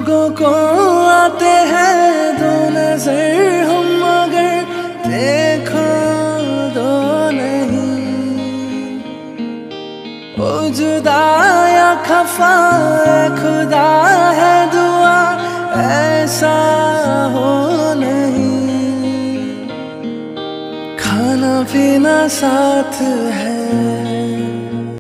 लोगों को आते हैं दो नजर, हम मगर देखो दो नहीं। ओ जुदा या खफा खुदा है दुआ ऐसा हो नहीं। खाना पीना साथ है